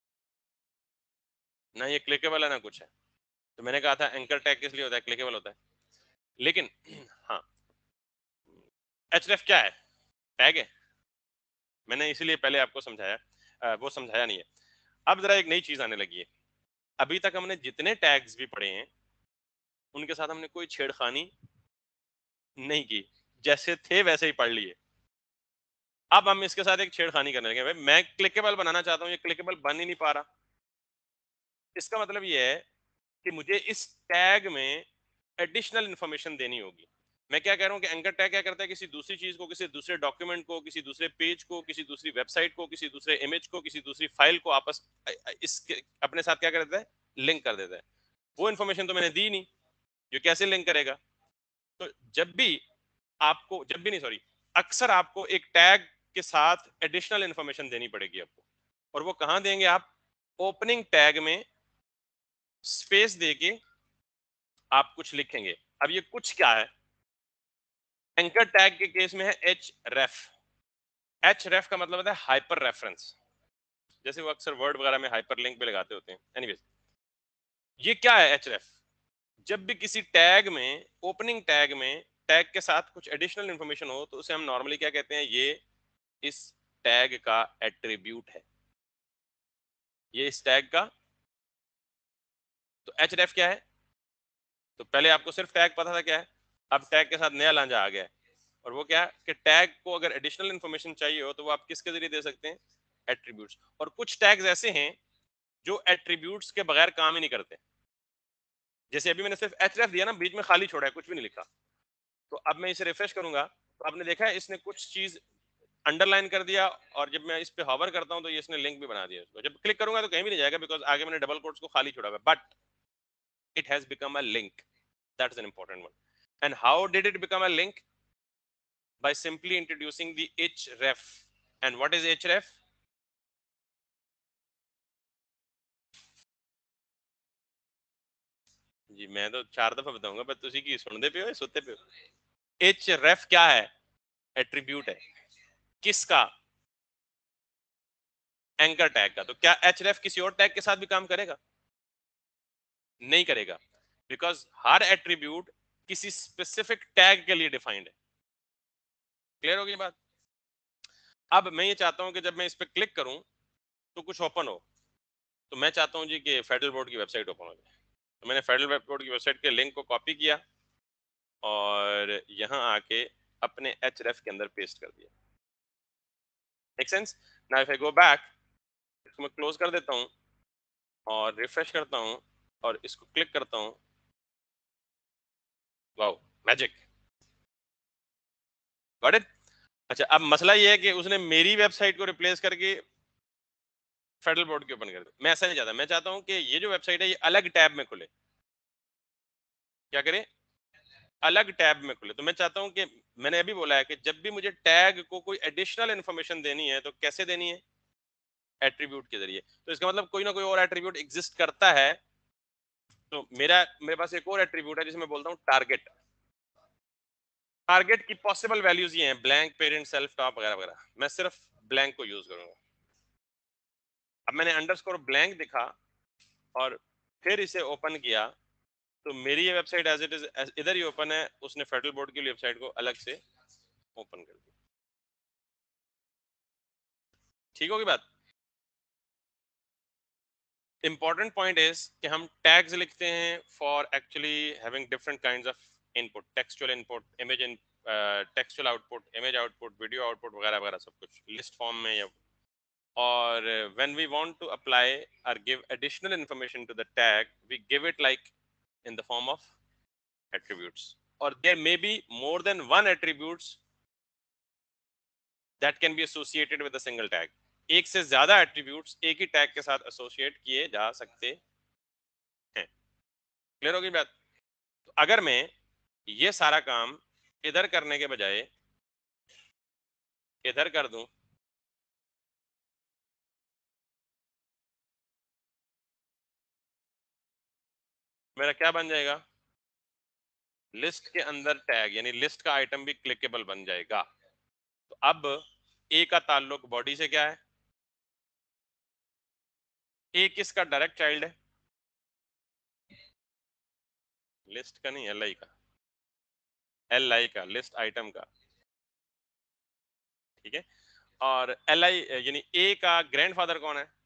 ना ये क्लिकेबल है ना कुछ है। तो मैंने कहा था एंकर टैग किस लिए होता है, क्लिकेबल होता है। लेकिन हाँ, एचरेफ क्या है, टैग है। मैंने इसीलिए पहले आपको समझाया, आ, वो समझाया नहीं है। अब जरा एक नई चीज आने लगी है। अभी तक हमने जितने टैग्स भी पढ़े हैं उनके साथ हमने कोई छेड़खानी नहीं की, जैसे थे वैसे ही पढ़ लिए। अब हम इसके साथ एक छेड़खानी करने लगे, भाई मैं क्लिकेबल बनाना चाहता हूँ, ये क्लिकेबल बन ही नहीं पा रहा। इसका मतलब ये है कि मुझे इस टैग में एडिशनल इंफॉर्मेशन देनी होगी। मैं क्या कह रहा हूँ कि एंकर टैग क्या करता है, किसी दूसरी चीज को, किसी दूसरे डॉक्यूमेंट को, किसी दूसरे पेज को, किसी दूसरी वेबसाइट को, किसी दूसरे इमेज को, किसी दूसरी फाइल को आपस इसके अपने साथ क्या कर देता है, लिंक कर देता है। वो इन्फॉर्मेशन तो मैंने दी नहीं, जो कैसे लिंक करेगा। तो जब भी आपको, जब भी नहीं सॉरी, अक्सर आपको एक टैग के साथ एडिशनल इंफॉर्मेशन देनी पड़ेगी आपको। और वो कहां देंगे आप, ओपनिंग टैग में स्पेस देके आप कुछ लिखेंगे। अब ये कुछ क्या है, एंकर टैग के केस में है एच रेफ। एच रेफ का मतलब होता है हाइपर रेफरेंस, जैसे वो अक्सर वर्ड वगैरह में हाइपर लिंक पे लगाते होते हैं। एनीवेज, ये क्या है एच रेफ, जब भी किसी टैग में, ओपनिंग टैग में टैग के साथ कुछ एडिशनल इंफॉर्मेशन हो तो उसे हम नॉर्मली क्या कहते हैं, ये इस टैग का एट्रीब्यूट है, ये इस टैग का। तो एच रेफ क्या है, तो पहले आपको सिर्फ टैग पता था क्या है, अब टैग के साथ नया लांजा आ गया है। और वो क्या है कि टैग को अगर एडिशनल इंफॉर्मेशन चाहिए हो तो वो आप किसके जरिए दे सकते हैं, एट्रीब्यूट्स। और कुछ टैग्स ऐसे हैं जो एट्रीब्यूट्स के बगैर काम ही नहीं करते। जैसे अभी मैंने सिर्फ एचरेफ दिया ना, बीच में खाली छोड़ा है, कुछ भी नहीं लिखा। तो अब मैं इसे रिफ्रेश करूंगा तो आपने देखा है इसने कुछ चीज अंडरलाइन कर दिया, और जब मैं इस पे हॉवर करता हूं तो ये इसने लिंक भी बना दिया उसको। जब क्लिक करूंगा तो कहीं भी नहीं जाएगा, बिकॉज आगे मैंने डबल कोट्स को खाली छोड़ा हुआ है, but it has become a link. That's an important one. And how did it become a link, by simply introducing the href. And what is href? जी मैं तो चार दफा बताऊंगा, पर तुसी की सुनते पे हो सोते पे हो। href क्या है, एट्रीब्यूट है, किसका, एंकर टैग का। तो क्या href किसी और टैग के साथ भी काम करेगा, नहीं करेगा, बिकॉज हर एट्रीब्यूट किसी स्पेसिफिक टैग के लिए डिफाइंड है। क्लियर होगी बात। अब मैं ये चाहता हूं कि जब मैं इस पर क्लिक करूं तो कुछ ओपन हो, तो मैं चाहता हूं जी कि फेडरल बोर्ड की वेबसाइट ओपन हो जाए। तो मैंने फेडरल बोर्ड की वेबसाइट के लिंक को कॉपी किया और यहाँ आके अपने href के अंदर पेस्ट कर दिया। Make sense. Now if I go back, इसको मैं क्लोज कर देता हूँ और रिफ्रेश करता हूँ और इसको क्लिक करता हूँ, वाओ, मैजिक, गॉट इट। अच्छा, अब मसला ये है कि उसने मेरी वेबसाइट को रिप्लेस करके फेडरल बोर्ड के ओपन कर दिया। मैं ऐसा नहीं चाहता, मैं चाहता हूँ कि ये जो वेबसाइट है ये अलग टैब में खुले। क्या करे, अलग टैब में खुले। तो मैं चाहता हूँ कि, मैंने अभी बोला है कि जब भी मुझे टैग को कोई एडिशनल इंफॉर्मेशन देनी है तो कैसे देनी है, एट्रीब्यूट के जरिए। तो इसका मतलब कोई ना कोई और एट्रीब्यूट एग्जिस्ट करता है। तो मेरा मेरे पास एक और एट्रीब्यूट है जिसे मैं बोलता हूँ टारगेट। टारगेट की पॉसिबल वैल्यूज ये हैं, ब्लैंक, पेरेंट, सेल्फ, टॉप वगैरह वगैरह। मैं सिर्फ ब्लैंक को यूज करूंगा। अब मैंने अंडरस्कोर ब्लैंक दिखा और फिर इसे ओपन किया, तो मेरी ये वेबसाइट एज इट इज इधर ही ओपन है, उसने फेडरल बोर्ड की वेबसाइट को अलग से ओपन कर दिया। ठीक होगी बात। इंपॉर्टेंट पॉइंट इज कि हम टैग्स लिखते हैं for actually having different kinds of input, textual input, image in, textual output, image output, video output वगैरह वगैरह सब कुछ लिस्ट फॉर्म में। या or uh, when we want to apply or give additional information to the tag, we give it like in the form of attributes, or there may be more than one attributes that can be associated with a single tag. एक से ज्यादा attributes एक ही tag के साथ associate किए जा सकते हैं। क्लियर होगी बात। तो अगर मैं ये सारा काम इधर करने के बजाय इधर कर दूं, मेरा क्या बन जाएगा, लिस्ट के अंदर टैग यानी लिस्ट का आइटम भी क्लिकेबल बन जाएगा। तो अब ए का ताल्लुक बॉडी से क्या है? ए किसका डायरेक्ट चाइल्ड है? लिस्ट का नहीं, एल आई का, एल आई का, लिस्ट आइटम का, ठीक है। और एल आई यानी ए का ग्रैंडफादर कौन है?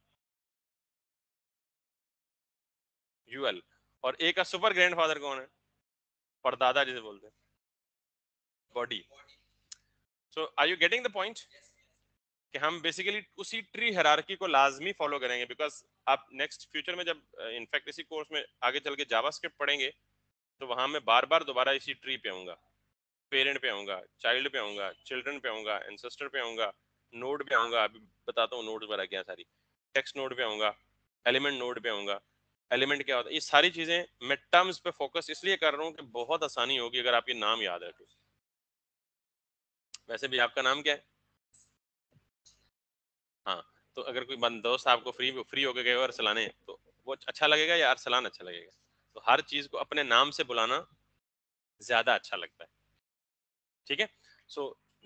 यूएल। और ए का सुपर ग्रैंडफादर कौन है? परदादा जिसे बोलते हैं, body. So are you getting the point कि हम बेसिकली उसी ट्री हायरार्की को लाजमी फॉलो करेंगे, बिकॉज आप नेक्स्ट फ्यूचर में जब इनफैक्ट इसी कोर्स में आगे चल के जावास्क्रिप्ट पढ़ेंगे तो वहां मैं बार बार दोबारा इसी ट्री पे आऊंगा, पेरेंट पे आऊंगा, चाइल्ड पे आऊंगा, चिल्ड्रन पे आऊंगा, एंसेस्टर पे आऊंगा, नोड पे आऊंगा। अभी बताता हूँ नोड वगैरह क्या सारी, टेक्स्ट नोड पे आऊंगा, एलिमेंट नोड पे आऊंगा। एलिमेंट क्या होता है, ये सारी चीजें मैं टर्म्स पे फोकस इसलिए कर रहा हूँ कि बहुत आसानी होगी अगर आप ये नाम याद रखें। वैसे भी आपका नाम क्या है? हाँ, तो अगर कोई बंद दोस्त आपको फ्री फ्री होके गए और सलाने, तो वो अच्छा लगेगा या अरसलान अच्छा लगेगा? तो हर चीज को अपने नाम से बुलाना ज्यादा अच्छा लगता है, ठीक है। सो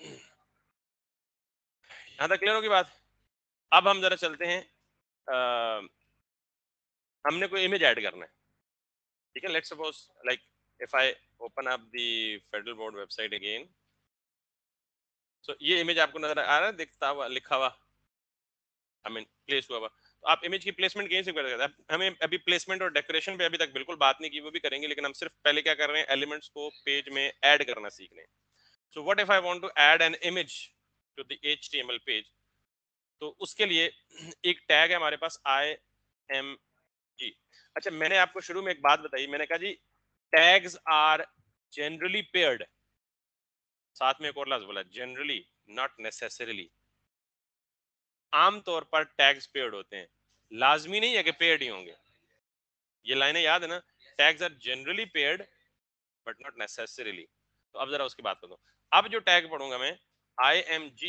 यहाँ तक क्लियर होगी बात। अब हम जरा चलते हैं, आ, हमने कोई इमेज ऐड करना है, ठीक है। Let's suppose like if I open up the federal board website again. So ये इमेज आपको नजर आ रहा है, दिखता हुआ, लिखा हुआ, आई मीन प्लेस हुआ हुआ। तो आप इमेज की प्लेसमेंट कहीं से कर सकते हैं। हमें अभी प्लेसमेंट और डेकोरेशन पे अभी तक बिल्कुल बात नहीं की, वो भी करेंगे, लेकिन हम सिर्फ पहले क्या कर रहे हैं, एलिमेंट्स को पेज में ऐड करना सीख रहे हैं। So what if I want to add an image to the HTML page? तो उसके लिए एक टैग है हमारे पास, आई एम जी। अच्छा, मैंने आपको शुरू में एक बात बताई, मैंने कहा जी टैग्स आर जनरली पेयर्ड, साथ में एक और लफ्ज बोला, जनरली, नॉट नेसेसरीली। आमतौर पर टैग्स पेयर्ड होते हैं, लाजमी नहीं है कि पेयर्ड ही होंगे। ये लाइनें याद है ना, tags are generally paired but not necessarily. तो अब जरा उसकी बात करो। अब जो टैग पढ़ूंगा मैं, आई एम जी,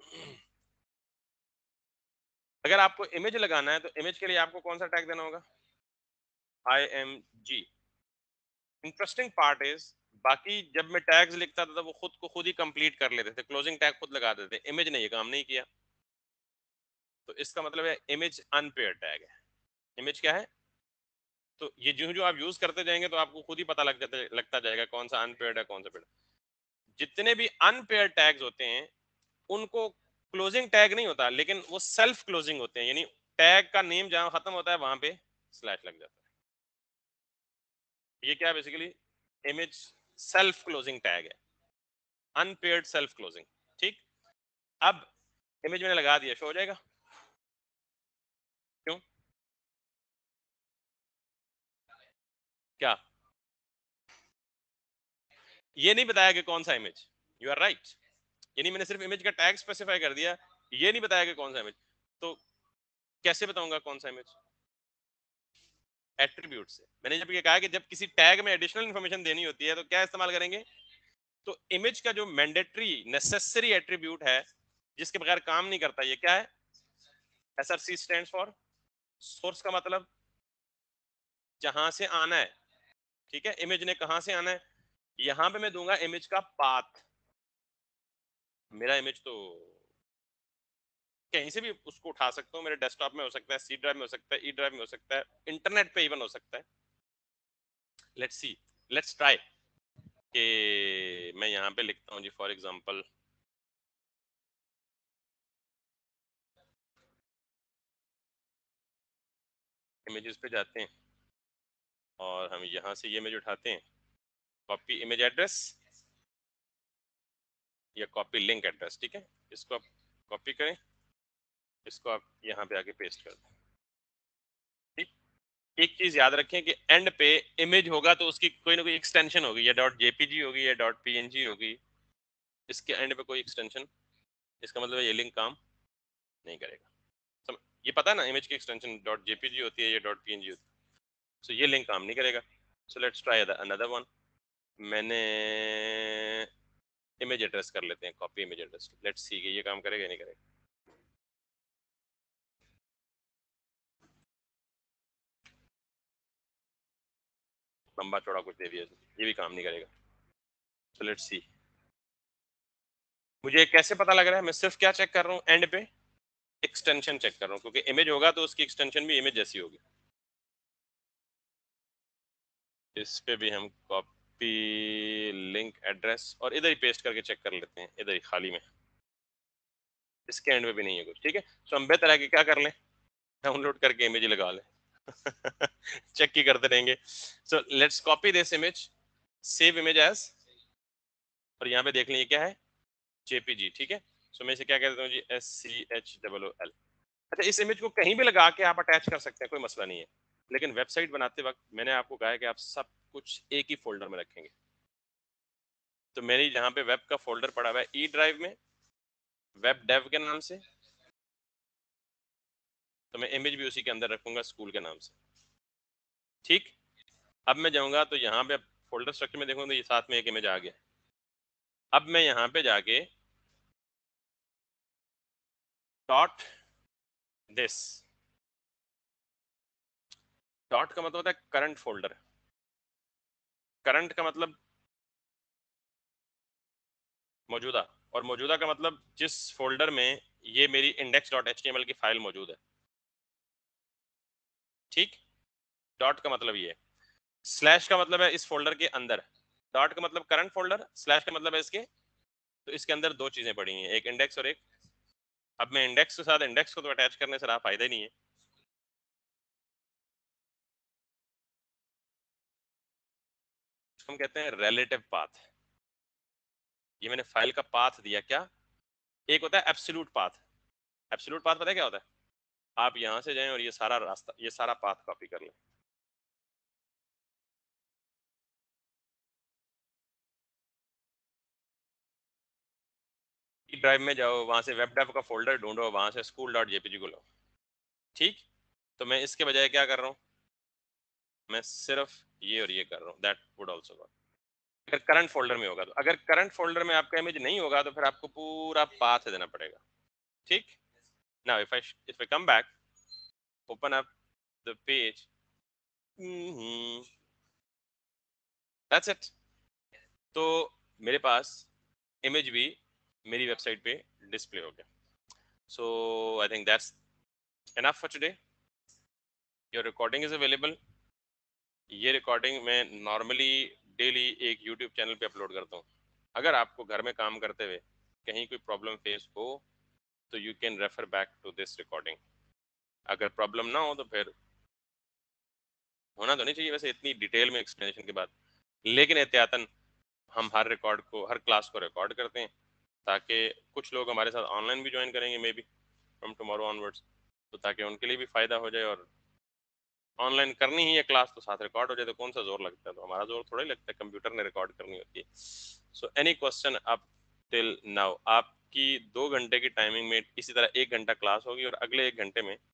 अगर आपको इमेज लगाना है तो इमेज के लिए आपको कौन सा टैग देना होगा? आई एम जी। इंटरेस्टिंग पार्ट इज, बाकी जब मैं टैग्स लिखता था तो वो खुद को खुद ही कंप्लीट कर लेते थे, क्लोजिंग टैग खुद लगा देते थे। इमेज ने ये काम नहीं किया, तो इसका मतलब है इमेज अनपेयर्ड टैग है। इमेज क्या है? तो ये जो जो आप यूज करते जाएंगे तो आपको खुद ही पता लग जाता लगता जाएगा कौन सा अनपेयर्ड है, कौन सा पेयर्ड। जितने भी अनपेयर्ड टैग्स होते हैं उनको क्लोजिंग टैग नहीं होता, लेकिन वो सेल्फ क्लोजिंग होते हैं, यानी टैग का नेम जहां खत्म होता है वहां पे स्लैश लग जाता है। ये क्या है बेसिकली? इमेज सेल्फ क्लोजिंग टैग है, अनपेयर्ड सेल्फ क्लोजिंग, ठीक। अब इमेज मैंने लगा दिया, शो हो जाएगा? क्यों? क्या? ये नहीं बताया कि कौन सा इमेज। यू आर राइट, यानी मैंने सिर्फ इमेज का टैग स्पेसिफाई कर दिया, ये नहीं बताया कि कौन सा इमेज। तो कैसे बताऊंगा कौन सा इमेज? एट्रीब्यूट से। मैंने जब ये कहा कि जब किसी टैग में एडिशनल इंफॉर्मेशन देनी होती है तो क्या इस्तेमाल करेंगे? तो इमेज का जो मैंडेटरी नेसेसरी एट्रीब्यूट है जिसके बगैर काम नहीं करता, ये क्या है? एसआरसी स्टैंड्स फॉर सोर्स, का मतलब जहां से आना है, ठीक है। इमेज ने कहां से आना है? यहां पे मैं दूंगा इमेज का पाथ। मेरा इमेज तो कहीं से भी उसको उठा सकता हूँ, मेरे डेस्कटॉप में हो सकता है, सी ड्राइव में हो सकता है, ई ड्राइव में हो सकता है, इंटरनेट पे इवन हो सकता है। लेट्स सी, लेट्स ट्राई कि मैं यहाँ पे लिखता हूँ जी, फॉर एग्जांपल इमेजेस पे जाते हैं और हम यहाँ से ये इमेज उठाते हैं, कॉपी इमेज एड्रेस या कॉपी लिंक एड्रेस, ठीक है। इसको आप कॉपी करें, इसको आप यहाँ पे आके पेस्ट कर दें, ठीक। एक चीज याद रखें कि एंड पे इमेज होगा तो उसकी कोई ना कोई एक्सटेंशन होगी, या डॉट जेपीजी होगी या डॉट पीएनजी होगी। इसके एंड पे कोई एक्सटेंशन, इसका मतलब है ये लिंक काम नहीं करेगा। सम, ये पता है ना, इमेज की एक्सटेंशन डॉट जेपीजी होती है या डॉट पीएनजी होती है। सो ये लिंक काम नहीं करेगा। So let's try another one. मैंने इमेज एड्रेस कर लेते हैं, copy image address. Let's see कि ये काम करेगा नहीं करेगा। लंबा चौड़ा कुछ दे दिया, ये भी काम नहीं करेगा। सो लेट्स सी, मुझे कैसे पता लग रहा है? मैं सिर्फ क्या चेक कर रहा हूँ एंड पे, एक्सटेंशन चेक कर रहा हूँ, क्योंकि इमेज होगा तो उसकी एक्सटेंशन भी इमेज जैसी होगी। इस पे भी हम कॉपी लिंक एड्रेस और इधर ही पेस्ट करके चेक कर लेते हैं, इधर ही खाली में, इसके एंड में भी नहीं है कुछ। ठीक है, तो हम बेहतर है कि क्या कर लें, डाउनलोड करके इमेज लगा लें। चेक ही करते रहेंगे। So let's copy this image, save image as, और यहाँ पे देख लें ये क्या है, जेपीजी। ठीक है, सो मैं इसे क्या कहता हूँ जी, S C H W L. अच्छा, इस इमेज को कहीं भी लगा के आप अटैच कर सकते हैं, कोई मसला नहीं है, लेकिन वेबसाइट बनाते वक्त मैंने आपको कहा है कि आप सब कुछ एक ही फोल्डर में रखेंगे। तो मेरी यहाँ पे वेब का फोल्डर पड़ा हुआ है ई ड्राइव में, वेब डेव के नाम से, तो मैं इमेज भी उसी के अंदर रखूंगा स्कूल के नाम से। ठीक, अब मैं जाऊंगा तो यहाँ पे फोल्डर स्ट्रक्चर में देखूंगा तो ये साथ में एक इमेज आ गया। अब मैं यहाँ पे जाके डॉट दिस, डॉट का मतलब होता है करंट फोल्डर, करंट का मतलब मौजूदा, और मौजूदा का मतलब जिस फोल्डर में ये मेरी index dot H T M L की फाइल मौजूद है। ठीक, डॉट का मतलब ये है, स्लैश का मतलब है इस फोल्डर के अंदर, डॉट का मतलब करंट फोल्डर, स्लैश का मतलब है इसके, तो इसके अंदर दो चीजें पड़ी हैं, एक इंडेक्स और एक, अब मैं इंडेक्स के साथ इंडेक्स को तो अटैच करने से रहा फायदा ही नहीं है। हम कहते हैं रिलेटिव पाथ, ये मैंने फाइल का पाथ दिया क्या, एक होता है एब्सोल्यूट पाथ। एब्सोल्यूट पाथ पता है क्या होता है? आप यहां से जाएं और ये सारा रास्ता, ये सारा पाथ कॉपी कर लें, ड्राइव में जाओ, वहां से वेब डेव का फोल्डर ढूंढो, वहां से स्कूल डॉट जेपीजी को लो। ठीक, तो मैं इसके बजाय क्या कर रहा हूँ, मैं सिर्फ ये और ये कर रहा हूँ, दैट वुड आल्सो वर्क अगर करंट फोल्डर में होगा तो। अगर करंट फोल्डर में आपका इमेज नहीं होगा तो फिर आपको पूरा पाथ देना पड़ेगा। ठीक, now if I if I come back, open up the page, that's it. तो मेरे पास इमेज भी मेरी वेबसाइट पे डिस्प्ले हो गया। So I think that's enough for today. Your recording is available. ये रिकॉर्डिंग मैं नॉर्मली डेली एक यूट्यूब चैनल पे अपलोड करता हूँ। अगर आपको घर में काम करते हुए कहीं कोई प्रॉब्लम फेस हो तो you can refer back to this recording. अगर प्रॉब्लम ना हो तो फिर होना तो नहीं चाहिए वैसे इतनी डिटेल में एक्सप्लेनेशन के बाद, लेकिन एहतियातन हम हर रिकॉर्ड को, हर क्लास को रिकॉर्ड करते हैं, ताकि कुछ लोग हमारे साथ ऑनलाइन भी ज्वाइन करेंगे maybe from tomorrow onwards, तो ताकि उनके लिए भी फ़ायदा हो जाए, और ऑनलाइन करनी ही है क्लास तो साथ रिकॉर्ड हो जाए तो कौन सा जोर लगता है, तो हमारा जोर थोड़ा ही लगता है, कंप्यूटर ने रिकॉर्ड करनी होती है। So any question up till now, आपकी दो घंटे की टाइमिंग में इसी तरह एक घंटा क्लास होगी और अगले एक घंटे में